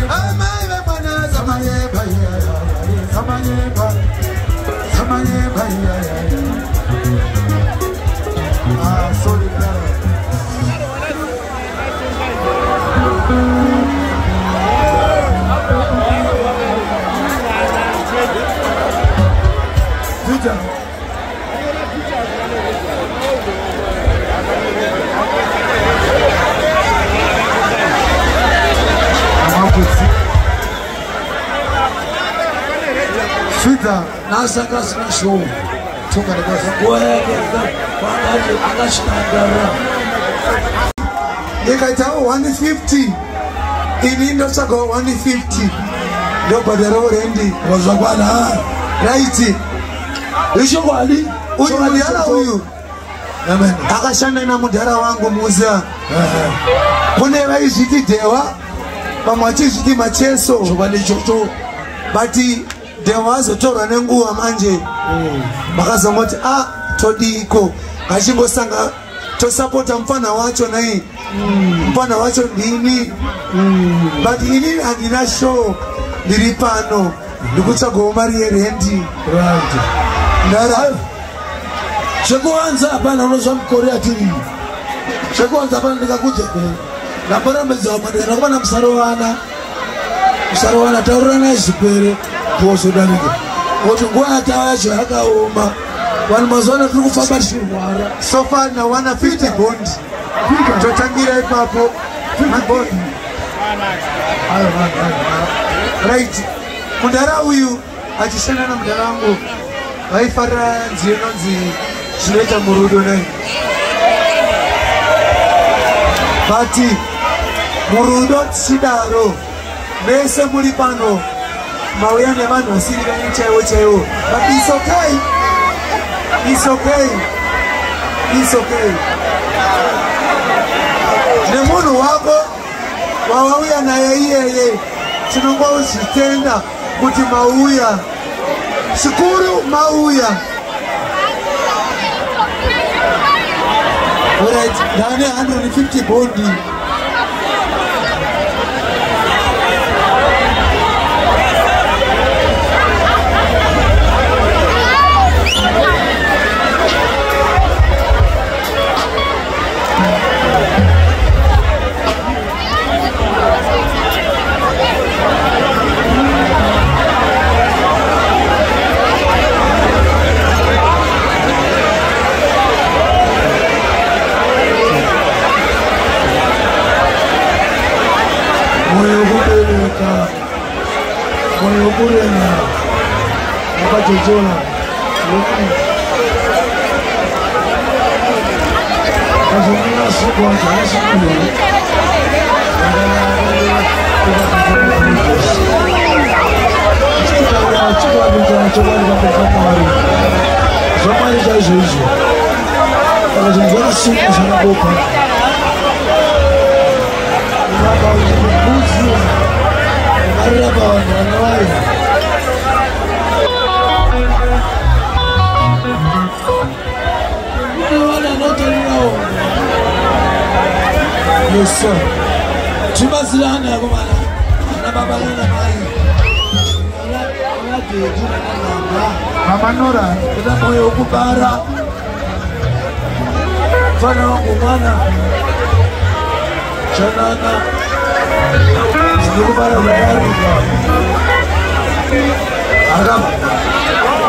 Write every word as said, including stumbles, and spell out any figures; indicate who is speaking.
Speaker 1: Ah, sorry, Vita. Vita.
Speaker 2: Nasa kasi na show.
Speaker 1: Tunga na basi.
Speaker 2: Waya kenda. Wakaje akashindana.
Speaker 1: Nikaita one fifty. Ilindo chako one fifty. Ndio badala rendi.
Speaker 2: Wazabana.
Speaker 1: Right.
Speaker 2: Isho wali.
Speaker 1: Uyu mudara huyu.
Speaker 2: Amen.
Speaker 1: Akashanda na mudara wangu muza. Kune vaizviti dewa. Pamwachi zviti macheso.
Speaker 2: Chobali chocho.
Speaker 1: Bati dewa azotorwa nenguva manje. Vakazongoti ah todiko. Achingosanga tosapota mfana wacho nai. Mfana wacho ndini. But ini handina show. Ndiri pano. Ndikutsvaga mari yerendi.
Speaker 2: Right.
Speaker 1: Ndara.
Speaker 2: Chekuanza hapana unozwa mkorea tiri. Chekuanza hapana ndikakudze pe. Lapana mbedza madera kubana msarowana. Msarowana taurana izipere kuoso dalika. Woti nguwa yatawacho akaoma. Wani mazona turi kufamba tishirwara.
Speaker 1: So far na one fifty bond. Totangira ipapo. Bond.
Speaker 2: Ayo ayo.
Speaker 1: Right. Mudara huyu achishana na mudara wangu. Vaifara nziyo nonzi zvinoita murudo nai. Bati murudo tichidaro vese muri pano mauya nevanhu vasiri venyu chaivo chaivo. But it's okay. It's okay. It's okay. Nemunhu wako wawauya naye iyeye tinongo uzvitenda kuti mauya. Shukuru mauya. Alright, ndane one hundred fifty bondi.
Speaker 2: Moyo kupeleka. Moyo kurena. Akachochola. Kazungumza siku acha siku. Chukua chukua bila chukua bila kufanya. Zamani za hizo hizo. Kazungumza siku sana boka. Yes, sir. Chibazilana yakomana nababalana mai.
Speaker 1: Mama Nora,
Speaker 2: Kuna moyo kubara. Fana wangu mwana. Chanana. Sikubara kubara. Agama.